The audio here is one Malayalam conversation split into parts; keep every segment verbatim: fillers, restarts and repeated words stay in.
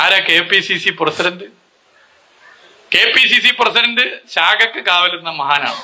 ആരാ K P C C president? K P C C president ശാഖക്ക് കാവലുന്ന മഹാനാണ്.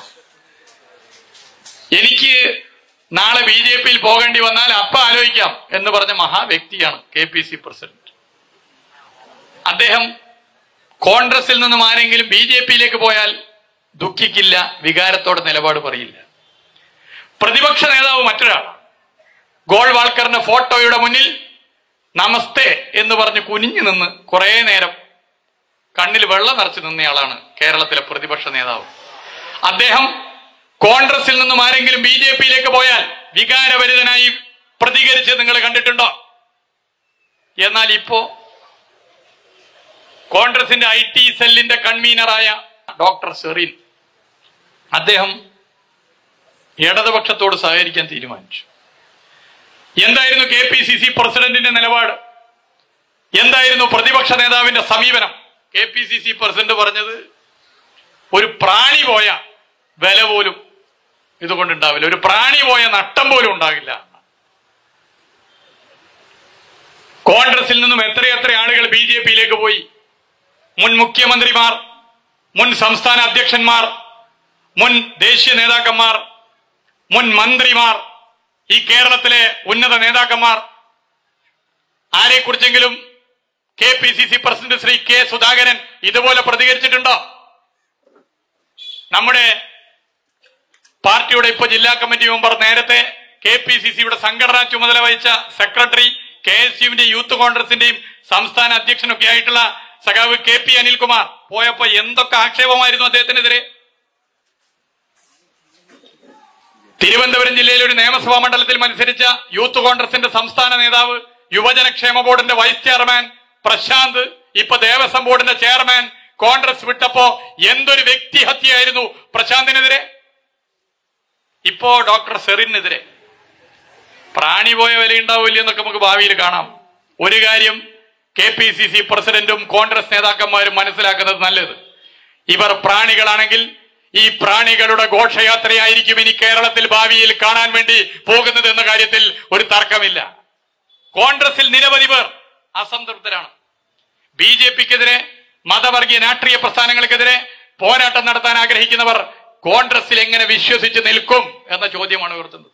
എനിക്ക് നാളെ ബി ജെ പിയിൽ പോകേണ്ടി വന്നാൽ അപ്പ ആലോചിക്കാം എന്ന് പറഞ്ഞ മഹാവ്യക്തിയാണ് കെ പി സി പ്രസിഡന്റ്. അദ്ദേഹം കോൺഗ്രസിൽ നിന്നും ആരെങ്കിലും ബി ജെ പിയിലേക്ക് പോയാൽ ദുഃഖിക്കില്ല, വികാരത്തോടെ നിലപാട് പറയില്ല. പ്രതിപക്ഷ നേതാവ് മറ്റൊരാളാണ്. ഗോൾവാൾക്കറിന്റെ ഫോട്ടോയുടെ മുന്നിൽ നമസ്തേ എന്ന് പറഞ്ഞ് കുനിഞ്ഞു നിന്ന് കുറെ നേരം കണ്ണിൽ വെള്ളം നിറച്ചു നിന്നയാളാണ് കേരളത്തിലെ പ്രതിപക്ഷ നേതാവ്. അദ്ദേഹം കോൺഗ്രസിൽ നിന്നും ആരെങ്കിലും ബി ജെ പിയിലേക്ക് പോയാൽ വികാരഭരിതനായി പ്രതികരിച്ച് നിങ്ങൾ കണ്ടിട്ടുണ്ടോ? എന്നാൽ ഇപ്പോ കോൺഗ്രസിന്റെ ഐ ടി സെല്ലിന്റെ കൺവീനറായ ഡോക്ടർ സെറീൻ അദ്ദേഹം ഇടതുപക്ഷത്തോട് സഹകരിക്കാൻ തീരുമാനിച്ചു. എന്തായിരുന്നു കെ പി സി സി പ്രസിഡന്റിന്റെ നിലപാട്? എന്തായിരുന്നു പ്രതിപക്ഷ നേതാവിന്റെ സമീപനം? K P C C president പറഞ്ഞത് ഒരു പ്രാണി പോയ വില പോലും ഇതുകൊണ്ടുണ്ടാവില്ല, ഒരു പ്രാണി പോയ നഷ്ടം പോലും ഉണ്ടാകില്ല. കോൺഗ്രസിൽ നിന്നും എത്രയെത്ര ആളുകൾ ബി ജെ പിയിലേക്ക് പോയി. മുൻ മുഖ്യമന്ത്രിമാർ, മുൻ സംസ്ഥാന അധ്യക്ഷന്മാർ, മുൻ ദേശീയ നേതാക്കന്മാർ, മുൻ മന്ത്രിമാർ, ഈ കേരളത്തിലെ ഉന്നത നേതാക്കന്മാർ. ആരെക്കുറിച്ചെങ്കിലും K P C C president Shri K Sudhakaran ഇതുപോലെ പ്രതികരിച്ചിട്ടുണ്ടോ? നമ്മുടെ പാർട്ടിയുടെ ഇപ്പൊ ജില്ലാ കമ്മിറ്റി മെമ്പർ, നേരത്തെ കെ പി സി സിയുടെ സംഘടനാ ചുമതല വഹിച്ച സെക്രട്ടറി, കെ എസ് യുവിന്റെയും യൂത്ത് കോൺഗ്രസിന്റെയും സംസ്ഥാന അധ്യക്ഷനൊക്കെ ആയിട്ടുള്ള സഖാവ് കെ പി അനിൽകുമാർ പോയപ്പോ എന്തൊക്കെ ആക്ഷേപമായിരുന്നു അദ്ദേഹത്തിനെതിരെ. തിരുവനന്തപുരം ജില്ലയിലെ ഒരു നിയമസഭാ മണ്ഡലത്തിൽ മത്സരിച്ച യൂത്ത് കോൺഗ്രസിന്റെ സംസ്ഥാന നേതാവ്, യുവജനക്ഷേമ ബോർഡിന്റെ വൈസ് ചെയർമാൻ പ്രശാന്ത്, ഇപ്പൊ ദേവസ്വം ബോർഡിന്റെ ചെയർമാൻ കോൺഗ്രസ് വിട്ടപ്പോ എന്തൊരു വ്യക്തിഹത്യയായിരുന്നു പ്രശാന്തിനെതിരെ. ഇപ്പോ ഡോക്ടർ സെറിനെതിരെ. പ്രാണി പോയ വിലയുണ്ടാവില്ല എന്നൊക്കെ നമുക്ക് ഭാവിയിൽ കാണാം. ഒരു കാര്യം കെ പി സി സി പ്രസിഡന്റും കോൺഗ്രസ് നേതാക്കന്മാരും മനസ്സിലാക്കുന്നത് നല്ലത്, ഇവർ പ്രാണികളാണെങ്കിൽ ഈ പ്രാണികളുടെ ഘോഷയാത്രയായിരിക്കും ഇനി കേരളത്തിൽ ഭാവിയിൽ കാണാൻ വേണ്ടി പോകുന്നത് എന്ന കാര്യത്തിൽ ഒരു തർക്കമില്ല. കോൺഗ്രസിൽ നിരവധി പേർ അസംതൃപ്തരാണ്. ബി ജെ പിക്കെതിരെ, മതവർഗീയ രാഷ്ട്രീയ പ്രസ്ഥാനങ്ങൾക്കെതിരെ പോരാട്ടം നടത്താൻ ആഗ്രഹിക്കുന്നവർ കോൺഗ്രസിൽ എങ്ങനെ വിശ്വസിച്ച് നിൽക്കും എന്ന ചോദ്യമാണ് ഉയർത്തുന്നത്.